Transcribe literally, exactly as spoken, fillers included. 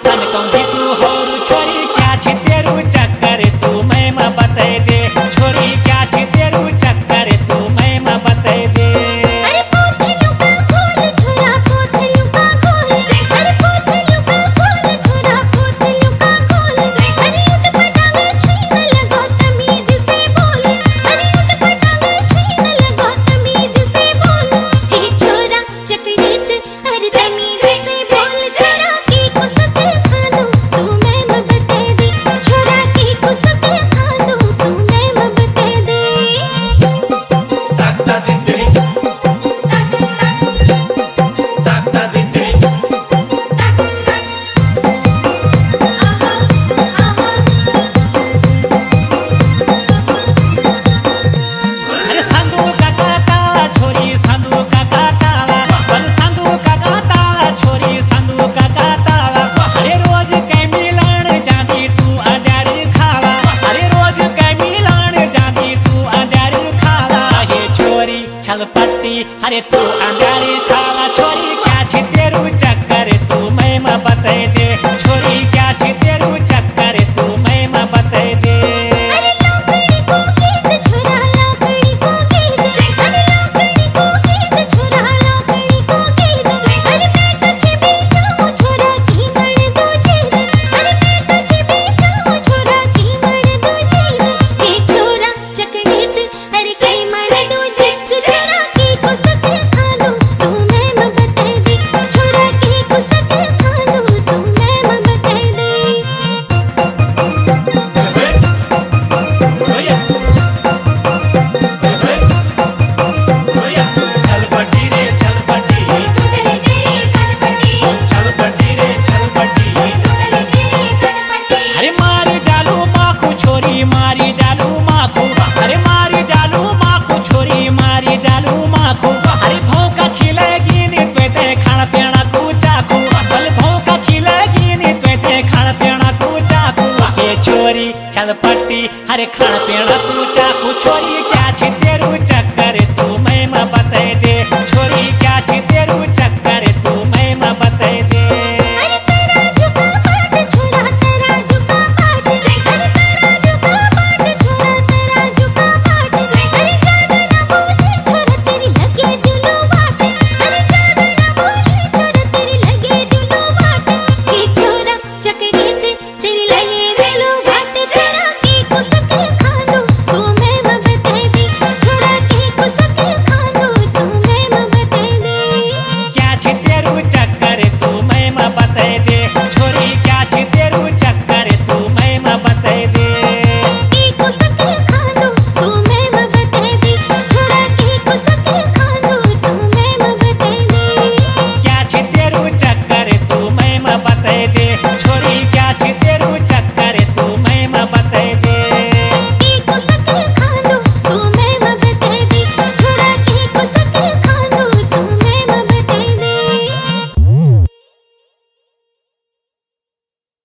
सन कहूँ तू होरू छोरी क्या छी तेरू चक्कर तू मैं म बता दे छोरी क्या छी तेरू चक्कर तू मैं म बता दे। अरे पोथलू का खोल छोरा पोथलू का खोल अरे पोथलू का खोल छोरा पोथलू का खोल अरे उठ पटांगे छीन लगो तमीज से बोल अरे उठ पटांगे छीन लगो तमीज से बोल हे छोरा चकड़ीत अरे तमीज से बोल छोरा की कुसक खानो तू मैं म बता दे छोरा की कुसक खानो तू मैं म बता दे। ताकता दे ताकता दे अरे संदू काका ताला छोरी संदू काका ताला बल संदू काका ताला छोरी संदू काका ताला अरे रोज के मिलन जाती तू अजार खावा अरे रोज के मिलन जाती तू अजार खावा हे छोरी छलपट्टी अरे तू अजार खावा छोरी क्या छी तेरू चक्कर तू मैं म बता दे छोरी क्या छी तेरू चक्कर तू मैं म बता दे। अरे लोकड़ी को गीत छोरा लोकड़ी को गीत अरे लोकड़ी को गीत छोरा लोकड़ी को गीत अरे मैं कथे भी जाऊं छोरा की मर दो जीत अरे मैं कथे भी जाऊं छोरा की मर दो जीत हे छोरा चकड़ीत अरे कई मर दो जीत छोरा की कुसक खानो तू मैं म बता दे छोरा की कुसक खानो तू मैं म बता दे। चल पटी रे चल पटी तुतले तेरी कनपटी चल पटी रे चल पटी तुतले तेरी कनपटी अरे मारी जालू माखू छोरी मारी जालू माखू अरे मारी जालू माखू छोरी मारी जालू माखू अरे भौका खिलेगी नी त्वेते खाण पीणा कू चाखू बल भौका खिलेगी नी त्वेते खाण पीणा कू चाखू ये छोरी छलपट्टी अरे खाण पीणा कू चाखू छोरी क्या छी तेरू चक्कर तू मैं म बता दे छोरी क्या छी तेरू चक्कर तू मैं म बता दे। अरे तेरा झुका पाट छोरा तेरा झुका पाट अरे तेरा झुका पाट छोरा तेरा झुका पाट अरे ज्यादा ना बोले छोरा तेरी लगे जुलू बात अरे ज्यादा ना बोले छोरा तेरी लगे जुलू बात हे छोरा चकड़ीत तेरी लगे जुलू बात छोरा की कुसक खानो तू मैं म बता दे छोरा की कुसक खानो तू मैं म बता दे। क्या छी तेरू चक्कर तू मैं म बता दे छोरी क्या छी तेरू चक्कर तू मैं म बता दे। की कुसक खानो तू मैं म बता दे छोरा की कुसक खानो तू मैं म बता दे। क्या छी तेरू चक्कर तू मैं म बता दे।